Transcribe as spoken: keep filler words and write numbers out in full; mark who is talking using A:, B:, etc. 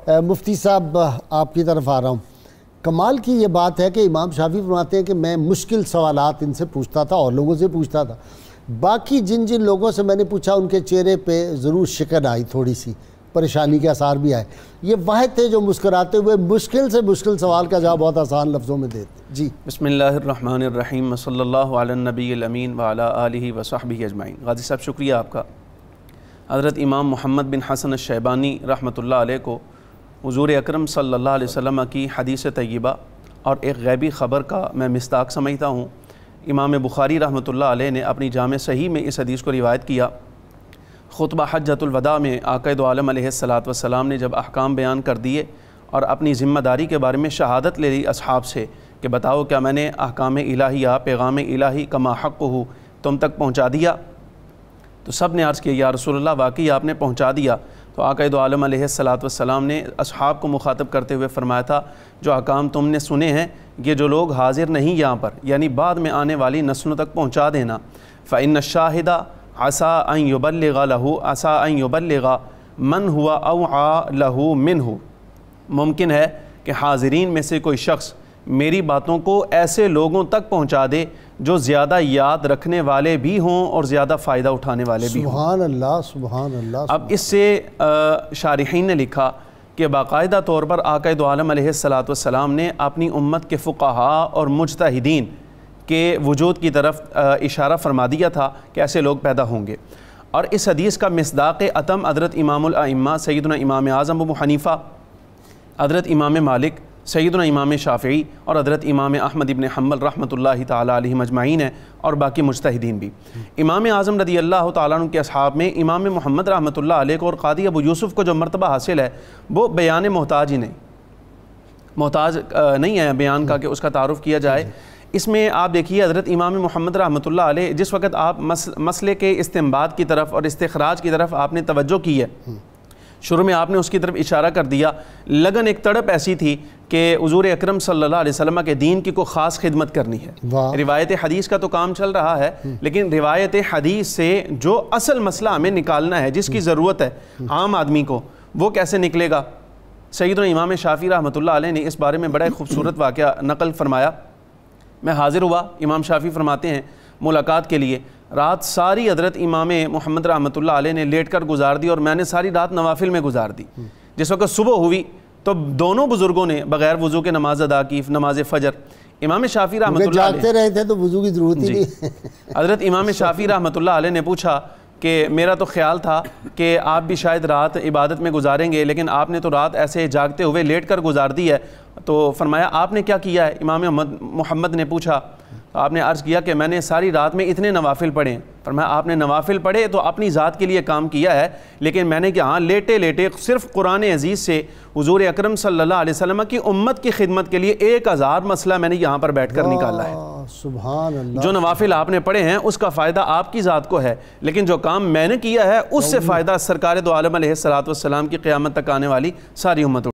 A: مفتی صاحب آپ کی طرف آ رہا ہوں. کمال کی یہ بات ہے کہ امام شافعی فرماتے ہیں کہ میں مشکل سوالات ان سے پوچھتا تھا اور لوگوں سے پوچھتا تھا. باقی جن جن لوگوں سے میں نے پوچھا ان کے چہرے پہ ضرور شکن آئی، تھوڑی سی پریشانی کے آثار بھی آئے. یہ واحد تھے جو مسکراتے ہوئے مشکل سے مشکل سوال کا جواب بہت آسان لفظوں میں دیتے. جی
B: بسم اللہ الرحمن الرحیم، صلی اللہ علی النبی الامین وعلی آلہ وصحبہ اجمعین. غازی صاحب شکریہ آپ کا. حضرت امام محمد بن حسن الشیبانی رحمۃ اللہ علیہ کو حضور اکرم صلی اللہ علیہ وسلم کی حدیث طیبہ اور ایک غیبی خبر کا میں مصداق سمجھتا ہوں. امام بخاری رحمۃ اللہ علیہ نے اپنی جامع صحیح میں اس حدیث کو روایت کیا. خطبہ حجۃ الوداع میں آقا دو عالم علیہ الصلاۃ والسلام نے جب احکام بیان کر دیے اور اپنی ذمہ داری کے بارے میں شہادت لے لی اصحاب سے کہ بتاؤ کیا میں نے احکام الہیہ، پیغام الہی کما حق ہو تم تک پہنچا دیا؟ تو سب نے عرض کیا یا رسول اللہ واقعی آپ نے پہنچا دیا. تو آقا دو عالم علیہ الصلاۃ والسلام نے اصحاب کو مخاطب کرتے ہوئے فرمایا تھا جو احکام تم نے سنے ہیں یہ جو لوگ حاضر نہیں یہاں پر یعنی بعد میں آنے والی نسلوں تک پہنچا دینا. فإن الشاہد عسیٰ ان یبلغ لہ عسیٰ ان یبلغ من ہوا اوعی لہ منہ. ممکن ہے کہ حاضرین میں سے کوئی شخص میری باتوں کو ایسے لوگوں تک پہنچا دے جو زیادہ یاد رکھنے والے بھی ہوں اور زیادہ فائدہ اٹھانے والے بھی ہوں.
A: سبحان اللہ سبحان اللہ.
B: اب اس سے شارحین نے لکھا کہ باقاعدہ طور پر آقا دو عالم علیہ الصلاۃ والسلام نے اپنی امت کے فقہاء اور مجتہدین کے وجود کی طرف اشارہ فرما دیا تھا کہ ایسے لوگ پیدا ہوں گے. اور اس حدیث کا مصداق اتم حضرت امام الائمہ سیدنا امام اعظم ابو حنیفہ، حضرت امام مالک، سیدنا امام شافعی اور حضرت امام احمد ابن حنبل رحمۃ اللہ تعالیٰ علیہ مجمعین ہیں اور باقی مجتہدین بھی. امام اعظم رضی اللہ تعالیٰ عنہ کے اصحاب میں امام محمد رحمۃ اللہ علیہ کو اور قاضی ابو یوسف کو جو مرتبہ حاصل ہے وہ بیان محتاج ہی نہیں محتاج نہیں ہے بیان کا کہ اس کا تعارف کیا جائے. اس میں آپ دیکھیے حضرت امام محمد رحمۃ اللہ علیہ جس وقت آپ مسئلے کے استنباط کی طرف اور استخراج کی طرف آپ نے توجہ کی ہے، شروع میں آپ نے اس کی طرف اشارہ کر دیا. لگن ایک تڑپ ایسی تھی کہ حضور اکرم صلی اللہ علیہ وسلم کے دین کی کوئی خاص خدمت کرنی ہے. روایت حدیث کا تو کام چل رہا ہے لیکن روایت حدیث سے جو اصل مسئلہ ہمیں نکالنا ہے جس کی ضرورت ہے عام آدمی کو وہ کیسے نکلے گا؟ سیدنا امام شافعی رحمۃ اللہ علیہ نے اس بارے میں بڑا خوبصورت واقعہ نقل فرمایا. میں حاضر ہوا، امام شافعی فرماتے ہیں ملاقات کے لیے. رات ساری حضرت امام محمد رحمۃ اللہ علیہ نے لیٹ کر گزار دی اور میں نے ساری رات نوافل میں گزار دی. جس وقت صبح ہوئی تو دونوں بزرگوں نے بغیر وضو کے نماز ادا کی، نماز فجر. امام شافعی رحمۃ اللہ علیہ
A: جاگتے رہے تھے تو وضو کی ضرورت ہی نہیں.
B: حضرت امام شافعی رحمۃ اللہ علیہ نے پوچھا کہ میرا تو خیال تھا کہ آپ بھی شاید رات عبادت میں گزاریں گے لیکن آپ نے تو رات ایسے جاگتے ہوئے لیٹ کر گزار دی ہے. تو فرمایا آپ نے کیا کیا ہے؟ امام محمد نے پوچھا. آپ نے عرض کیا کہ میں نے ساری رات میں اتنے نوافل پڑھے. فرمایا آپ نے نوافل پڑھے تو اپنی ذات کے لیے کام کیا ہے لیکن میں نے کہ ہاں لیٹے لیٹے صرف قرآن عزیز سے حضور اکرم صلی اللہ علیہ وسلم کی امت کی خدمت کے لیے ایک ہزار مسئلہ میں نے یہاں پر بیٹھ کر نکالا ہے.
A: سبحان اللہ.
B: جو نوافل آپ نے پڑھے ہیں اس کا فائدہ آپ کی ذات کو ہے لیکن جو کام میں نے کیا ہے اس سے فائدہ سرکار دو عالم علیہ الصلاۃ والسلام کی قیامت تک آنے والی ساری امت